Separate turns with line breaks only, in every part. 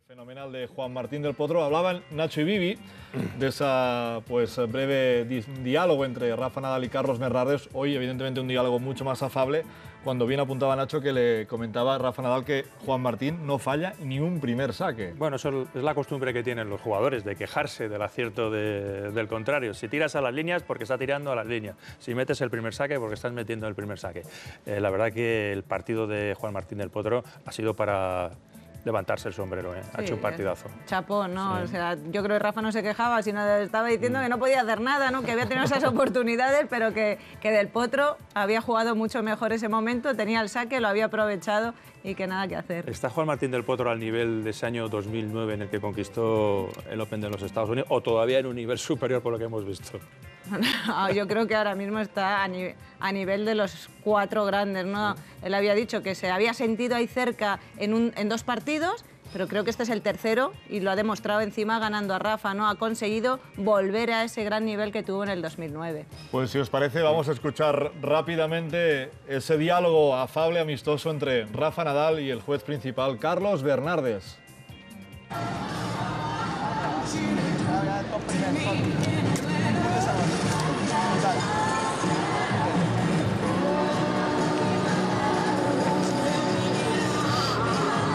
Fenomenal de Juan Martín del Potro. Hablaban Nacho y Vivi de esa breve diálogo entre Rafa Nadal y Carlos Bernardes. Hoy, evidentemente, un diálogo mucho más afable, cuando bien apuntaba Nacho que le comentaba a Rafa Nadal que Juan Martín no falla ni un primer saque.
Bueno, eso es la costumbre que tienen los jugadores, de quejarse del acierto del contrario. Si tiras a las líneas, porque está tirando a las líneas. Si metes el primer saque, porque estás metiendo el primer saque. La verdad que el partido de Juan Martín del Potro ha sido para levantarse el sombrero, ¿eh? Ha hecho un partidazo.
Chapó, ¿no?
Sí.
O sea, yo creo que Rafa no se quejaba, sino estaba diciendo que no podía hacer nada, ¿no? Que había tenido esas oportunidades, pero que Del Potro había jugado mucho mejor ese momento, tenía el saque, lo había aprovechado y que nada que hacer.
¿Está Juan Martín del Potro al nivel de ese año 2009 en el que conquistó el Open de los Estados Unidos, o todavía en un nivel superior por lo que hemos visto?
Yo creo que ahora mismo está a nivel de los 4 grandes, ¿no? Él había dicho que se había sentido ahí cerca en 2 partidos, pero creo que este es el tercero y lo ha demostrado encima ganando a Rafa, ¿no? Ha conseguido volver a ese gran nivel que tuvo en el 2009.
Pues si os parece, vamos a escuchar rápidamente ese diálogo afable, amistoso entre Rafa Nadal y el juez principal, Carlos Bernardes.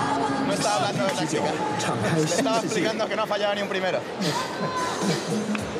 No estaba hablando de la chica. Estaba explicando que no ha fallado ni un primero.